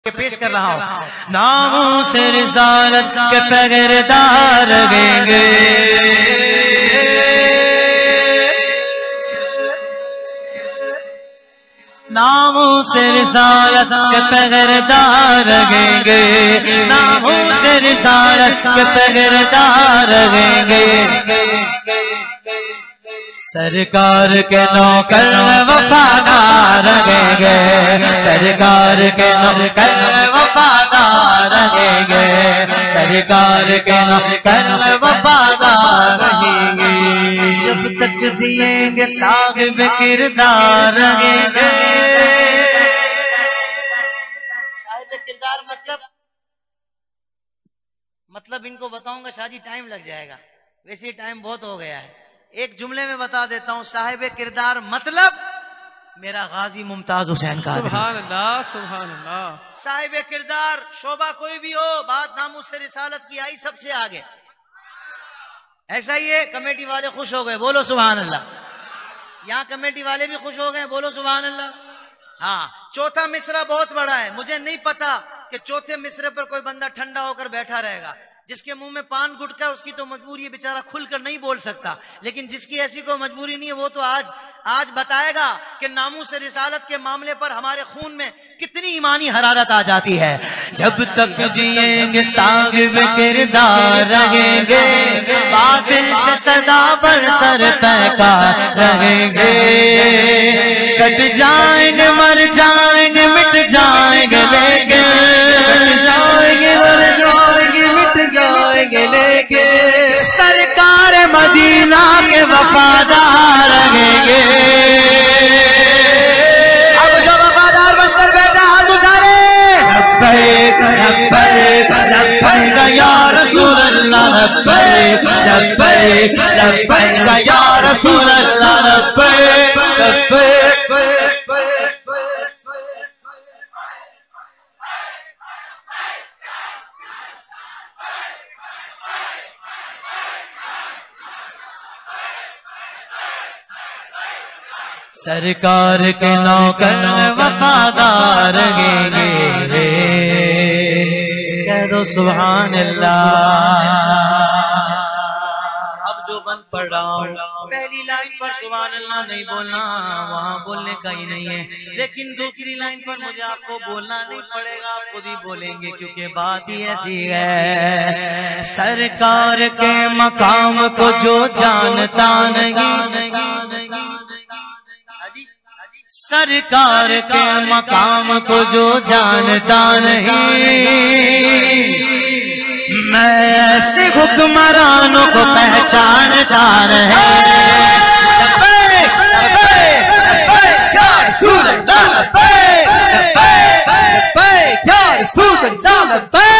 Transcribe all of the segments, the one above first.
پیش کر رہا ہوں۔ ناموس رسالت کے پہردار رہیں گے، ناموس رسالت کے پہردار رہیں گے، ناموس رسالت کے پہردار رہیں گے، سرکار کے نوکر وفادار رہیں گے، سرکار کے نوکر وفادار رہیں گے، سرکار کے نوکر وفادار رہیں گے، جب تک جیئیں گے صاحب کردار رہیں گے۔ صاحب کردار مطلب ان کو بتاؤں گا شاہ جی ٹائم لگ جائے گا، ویسے ٹائم بہت ہو گیا ہے، ایک جملے میں بتا دیتا ہوں۔ صاحب کردار مطلب میرا غازی ممتاز حسین کا، سبحان اللہ سبحان اللہ۔ صاحب کردار شعبہ کوئی بھی ہو، بات ناموس رسالت کی آئی سب سے آگے، ایسا ہی ہے۔ کمیٹی والے خوش ہو گئے، بولو سبحان اللہ۔ یہاں کمیٹی والے بھی خوش ہو گئے، بولو سبحان اللہ۔ ہاں، چوتھا مصرع بہت بڑا ہے، مجھے نہیں پتا کہ چوتھے مصرع پر کوئی بندہ ٹھنڈا ہو کر بیٹھا رہے گا۔ جس کے منہ میں پان گٹکا ہے اس کی تو مجبوری ہے، بیچارہ کھل کر نہیں بول سکتا، لیکن جس کی ایسی کوئی مجبوری نہیں ہے وہ تو آج بتائے گا کہ ناموس رسالت کے معاملے پر ہمارے خون میں کتنی ایمانی حرارت آ جاتی ہے۔ جب تک جیئیں گے صاحب کردار رہیں گے، باطل سے صدا بر سر پیکار رہیں گے، کٹ جائیں گے مر جائیں گے مٹ جائیں گے، لیکن کٹ جائیں گے مر جائیں گے مٹ جائیں گے، لیکن سرکار مدینہ کے وفادار رہیں گے۔ اب جو وفادار بن کر بیٹھا ہاتھ اٹھائے، لبیک لبیک لبیک یا رسول اللہ، لبیک لبیک لبیک یا رسول اللہ، لبیک لبیک۔ سرکار کے نوکر وفادار رہیں گے، کہہ دو سبحان اللہ۔ اب جو بند پڑھ رہا ہوں، پہلی لائن پر سبحان اللہ نہیں بولنا، وہاں بولنے کا ہی نہیں ہے، لیکن دوسری لائن پر مجھے آپ کو بولنا نہیں پڑے گا، آپ خود ہی بولیں گے کیونکہ بات ہی ایسی ہے۔ سرکار کے مقام کو جو جانتا نہیں، سرکار کے مقام کو جو جانتا نہیں، میں ایسے حکمرانوں کو پہچانتا نہیں۔ لبیک لبیک لبیک یا رسول اللہ، لبیک لبیک لبیک یا رسول اللہ، لبیک۔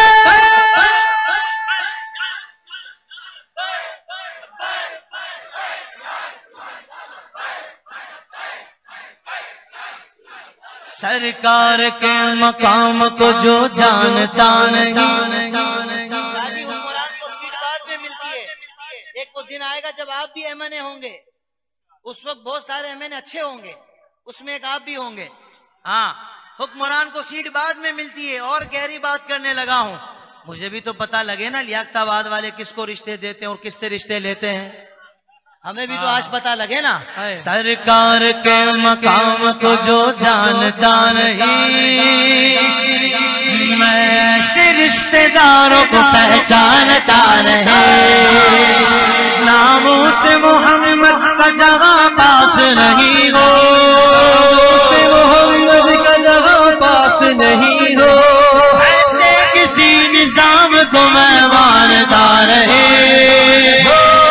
سرکار کے مقام کو جو جانتا نہیں، شادی حکمران کو سیٹ بعد میں ملتی ہے، ایک وہ دن آئے گا جب آپ بھی ایم این اے ہوں گے، اس وقت بہت سارے ایم این اے اچھے ہوں گے، اس میں ایک آپ بھی ہوں گے۔ ہاں، حکمران کو سیٹ بعد میں ملتی ہے۔ اور گہری بات کرنے لگا ہوں، مجھے بھی تو پتہ لگے نا لیاقت آباد والے کس کو رشتے دیتے ہیں اور کس سے رشتے لیتے ہیں، ہمیں بھی تو آج پتا لگے نا۔ سرکار کے مقام کو جو جانتا نہیں، میں ایسے رشتہ داروں کو پہچانتا نہیں، ناموس محمد کا جگہ پاس نہیں ہو، ناموس محمد کا جگہ پاس نہیں ہو، ایسے کسی نظام کو میں مانتا نہیں۔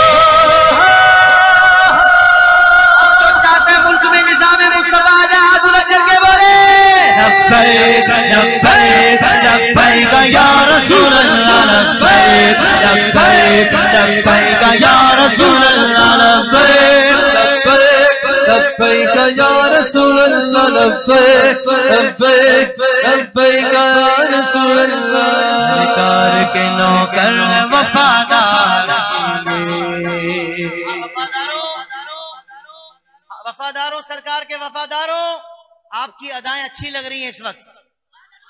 لبیک لبیک لبیک یا رسول اللہ، لبیک لبیک لبیک یا رسول اللہ، لبیک لبیک یا رسول اللہ، لبیک لبیک لبیک یا رسول اللہ۔ سرکار کے نوکر وفادار وفاداروں، سرکار کے وفاداروں، آپ کی ادائیں اچھی لگ رہی ہیں اس وقت،